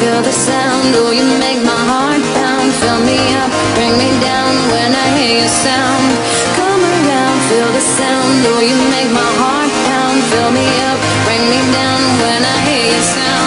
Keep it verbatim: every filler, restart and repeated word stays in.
feel the sound. Oh, you make my heart pound. Fill me up, bring me down when I hear your sound. Come around, feel the sound. Oh, you make my heart pound. Fill me up, bring me down when I hear your sound.